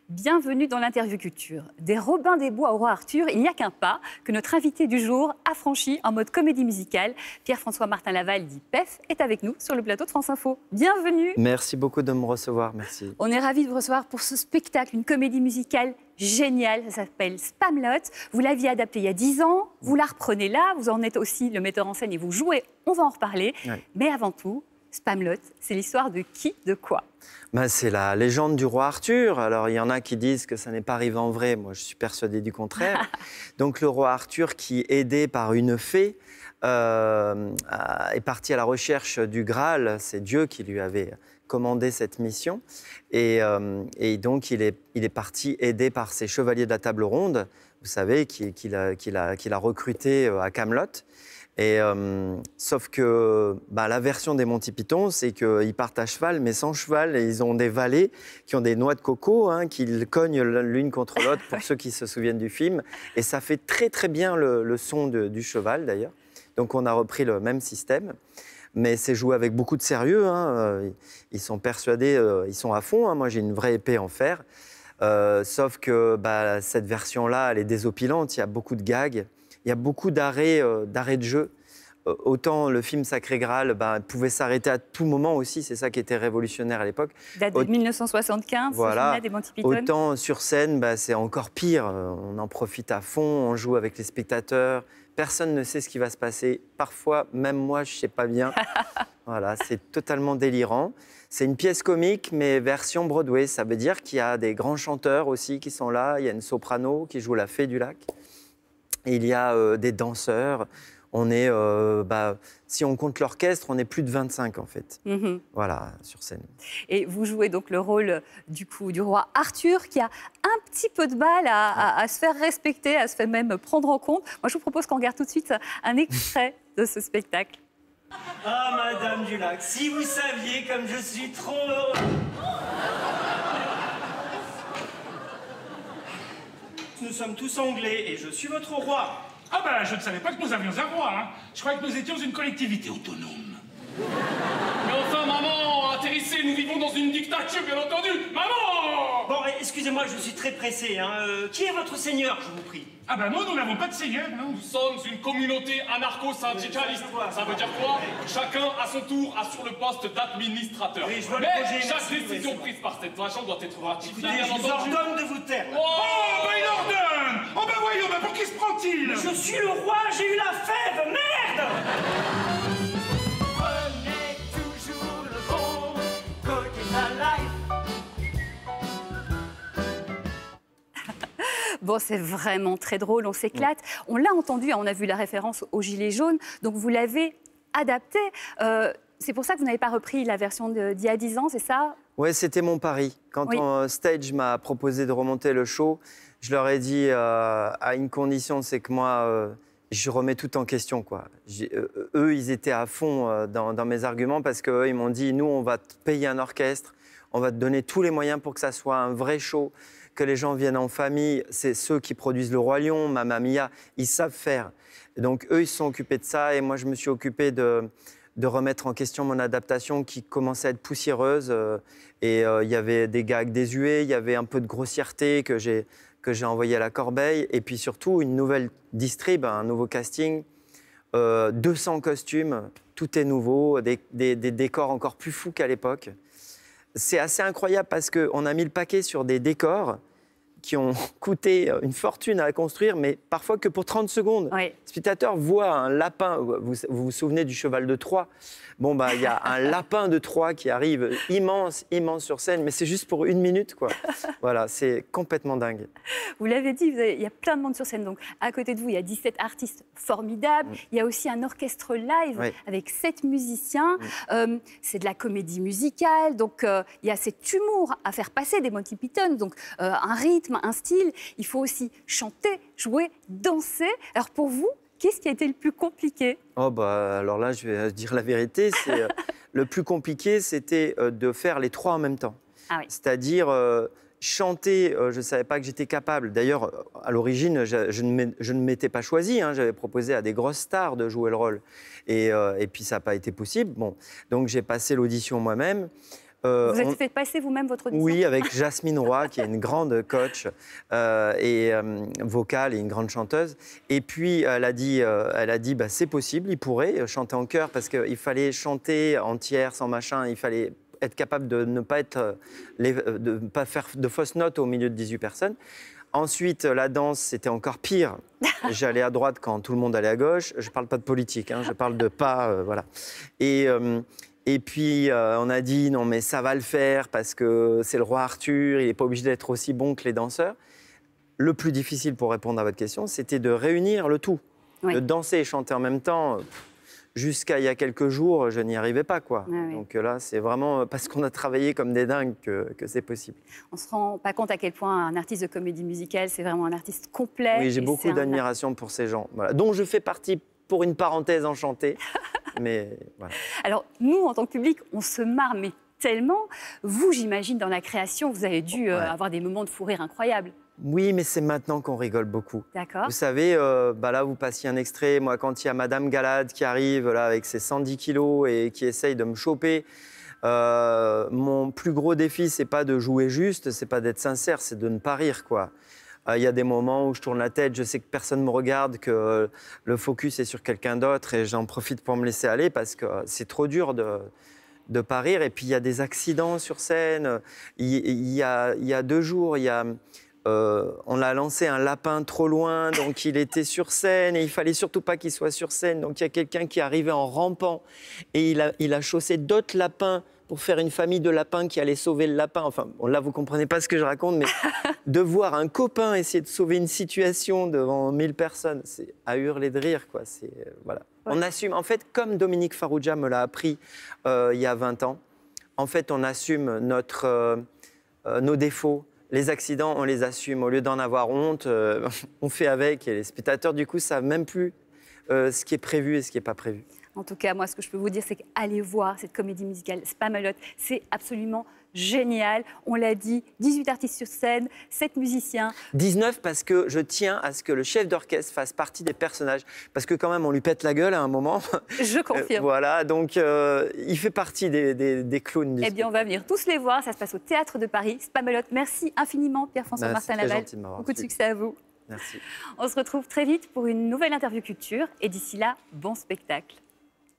Bienvenue dans l'interview culture. Des Robins des Bois au Roi Arthur, il n'y a qu'un pas que notre invité du jour a franchi en mode comédie musicale. Pierre-François Martin Laval, dit PEF, est avec nous sur le plateau de France Info. Bienvenue. Merci beaucoup de me recevoir, merci. On est ravis de vous recevoir pour ce spectacle, une comédie musicale géniale. Ça s'appelle Spamalot. Vous l'aviez adapté il y a 10 ans, vous la reprenez là, vous en êtes aussi le metteur en scène et vous jouez, on va en reparler. Oui. Mais avant tout, Spamalot, c'est l'histoire de qui, de quoi? C'est la légende du roi Arthur. Alors, il y en a qui disent que ça n'est pas arrivé en vrai. Moi, je suis persuadé du contraire. Donc, le roi Arthur, qui, aidé par une fée, est parti à la recherche du Graal. C'est Dieu qui lui avait commandé cette mission. Et donc, il est parti aidé par ses chevaliers de la table ronde, vous savez, qu'il a recruté à Camelot. Et sauf que la version des Monty Python, c'est qu'ils partent à cheval, mais sans cheval, et ils ont des valets qui ont des noix de coco, qu'ils cognent l'une contre l'autre, pour ceux qui se souviennent du film. Et ça fait très très bien le son du cheval, d'ailleurs. Donc on a repris le même système. Mais c'est joué avec beaucoup de sérieux. Ils sont persuadés, ils sont à fond. Moi, j'ai une vraie épée en fer. Sauf que cette version-là, elle est désopilante. Il y a beaucoup de gags. Il y a beaucoup d'arrêts de jeu. Autant le film Sacré Graal pouvait s'arrêter à tout moment aussi, c'est ça qui était révolutionnaire à l'époque. Date de 1975, voilà. Des Monty Python. Autant sur scène, c'est encore pire. On en profite à fond, on joue avec les spectateurs. Personne ne sait ce qui va se passer. Parfois, même moi, je ne sais pas bien. Voilà, c'est totalement délirant. C'est une pièce comique, mais version Broadway. Ça veut dire qu'il y a des grands chanteurs aussi qui sont là. Il y a une soprano qui joue la fée du lac. Et il y a des danseurs. On est, si on compte l'orchestre, on est plus de 25 en fait. Voilà, sur scène. Et vous jouez donc le rôle du roi Arthur qui a un petit peu de mal à se faire respecter, à se faire même prendre en compte. Moi, je vous propose qu'on regarde tout de suite un extrait de ce spectacle. Ah, Madame du Lac, si vous saviez comme je suis trop heureux. Nous sommes tous anglais et je suis votre roi. Ah je ne savais pas que nous avions un roi. Je croyais que nous étions une collectivité autonome. Mais enfin, maman, atterrissez, nous vivons dans une dictature, bien entendu. Maman! Bon, excusez-moi, je suis très pressé. Qui est votre seigneur, je vous prie? Nous n'avons pas de seigneur, non. Nous sommes une communauté anarcho-syndicaliste. Ça veut dire quoi? Chacun, à son tour, assure le poste d'administrateur. Oui, je vois le mais projet, chaque décision prise par cette agent doit être ratifiée. Écoutez, je vous ordonne de vous taire. Il ordonne! Voyons, pour qui se prend-il? Je suis le roi, j'ai eu la fève, merde! Prenez toujours le bon côté de la life. Bon, c'est vraiment très drôle, on s'éclate. On l'a entendu, on a vu la référence au gilet jaune, donc vous l'avez adapté. C'est pour ça que vous n'avez pas repris la version d'il y a 10 ans, c'est ça? Oui, c'était mon pari. Quand Stage m'a proposé de remonter le show, je leur ai dit à une condition, c'est que moi, je remets tout en question, quoi. Eux, ils étaient à fond dans mes arguments parce qu'eux, ils m'ont dit, nous, on va te payer un orchestre, on va te donner tous les moyens pour que ça soit un vrai show, que les gens viennent en famille. C'est ceux qui produisent Le Roi Lion, Mamma Mia, ils savent faire. Et donc, eux, ils se sont occupés de ça et moi, je me suis occupé de remettre en question mon adaptation qui commençait à être poussiéreuse. Il y avait des gags désuets, il y avait un peu de grossièreté que j'ai envoyé à la corbeille. Et puis surtout, une nouvelle distrib, un nouveau casting, 200 costumes, tout est nouveau, des décors encore plus fous qu'à l'époque. C'est assez incroyable parce qu'on a mis le paquet sur des décors qui ont coûté une fortune à construire, mais parfois que pour 30 secondes. Oui. Le spectateur voit un lapin, vous souvenez du cheval de Troie? Il y a un lapin de Troie qui arrive immense, immense sur scène, mais c'est juste pour 1 minute, quoi. Voilà, c'est complètement dingue. Vous l'avez dit, il y a plein de monde sur scène. Donc, à côté de vous, il y a 17 artistes formidables. Il y a aussi un orchestre live avec 7 musiciens. C'est de la comédie musicale. Donc, il y a cet humour à faire passer des Monty Python. Donc, un rythme, un style. Il faut aussi chanter, jouer, danser. Alors, pour vous, qu'est-ce qui a été le plus compliqué? Alors là, je vais dire la vérité. Le plus compliqué, c'était de faire les 3 en même temps. Ah oui. C'est-à-dire chanter, je ne savais pas que j'étais capable. D'ailleurs, à l'origine, je ne m'étais pas choisi. J'avais proposé à des grosses stars de jouer le rôle. Et puis, ça n'a pas été possible. Donc, j'ai passé l'audition moi-même. Vous êtes fait passer vous-même votre audition? Oui, avec Jasmine Roy, qui est une grande coach vocale et une grande chanteuse. Et puis, elle a dit bah, c'est possible, il pourrait chanter en chœur, parce qu'il fallait chanter en tiers, sans machin, il fallait être capable de ne pas faire de fausses notes au milieu de 18 personnes. Ensuite, la danse, c'était encore pire. J'allais à droite quand tout le monde allait à gauche. Je ne parle pas de politique, hein, je parle de pas, voilà. Et puis, on a dit, non, mais ça va le faire parce que c'est le roi Arthur, il n'est pas obligé d'être aussi bon que les danseurs. Le plus difficile pour répondre à votre question, c'était de réunir le tout. Oui. De danser et chanter en même temps. Jusqu'à il y a quelques jours, je n'y arrivais pas, quoi. Ah oui. Donc là, c'est vraiment parce qu'on a travaillé comme des dingues que c'est possible. On ne se rend pas compte à quel point un artiste de comédie musicale, c'est vraiment un artiste complet. Oui, j'ai beaucoup d'admiration pour ces gens, voilà, dont je fais partie pour une parenthèse enchantée. Mais voilà. Alors, nous, en tant que public, on se marre, mais tellement. Vous, j'imagine, dans la création, vous avez dû avoir des moments de fou rire incroyables. Oui, mais c'est maintenant qu'on rigole beaucoup. D'accord. Vous savez, là, vous passiez un extrait. Moi, quand il y a Madame Galade qui arrive là, avec ses 110 kilos et qui essaye de me choper, mon plus gros défi, c'est pas de jouer juste, c'est pas d'être sincère, c'est de ne pas rire, quoi. Il y a des moments où je tourne la tête, je sais que personne ne me regarde, que le focus est sur quelqu'un d'autre et j'en profite pour me laisser aller parce que c'est trop dur de pas rire. Et puis, il y a des accidents sur scène. Il y a 2 jours, on a lancé un lapin trop loin, donc il était sur scène et il fallait surtout pas qu'il soit sur scène. Donc il y a quelqu'un qui est arrivé en rampant et il a chaussé d'autres lapins pour faire une famille de lapins qui allait sauver le lapin. Enfin, bon, là, vous comprenez pas ce que je raconte, mais de voir un copain essayer de sauver une situation devant 1000 personnes, c'est à hurler de rire, quoi. Voilà. Ouais. On assume, en fait, comme Dominique Farrugia me l'a appris il y a 20 ans, en fait, on assume nos défauts. Les accidents, on les assume. Au lieu d'en avoir honte, on fait avec. Et les spectateurs, du coup, ne savent même plus ce qui est prévu et ce qui n'est pas prévu. En tout cas, moi, ce que je peux vous dire, c'est qu'allez voir cette comédie musicale Spamalot. C'est absolument génial. On l'a dit, 18 artistes sur scène, 7 musiciens. 19 parce que je tiens à ce que le chef d'orchestre fasse partie des personnages. Parce que quand même, on lui pète la gueule à un moment. Je confirme. Voilà, donc il fait partie des clowns. Eh bien, on va venir tous les voir. Ça se passe au Théâtre de Paris. Spamalot, merci infiniment, Pierre-François Martin Laval. Beaucoup de succès à vous. Merci. On se retrouve très vite pour une nouvelle interview culture. Et d'ici là, bon spectacle.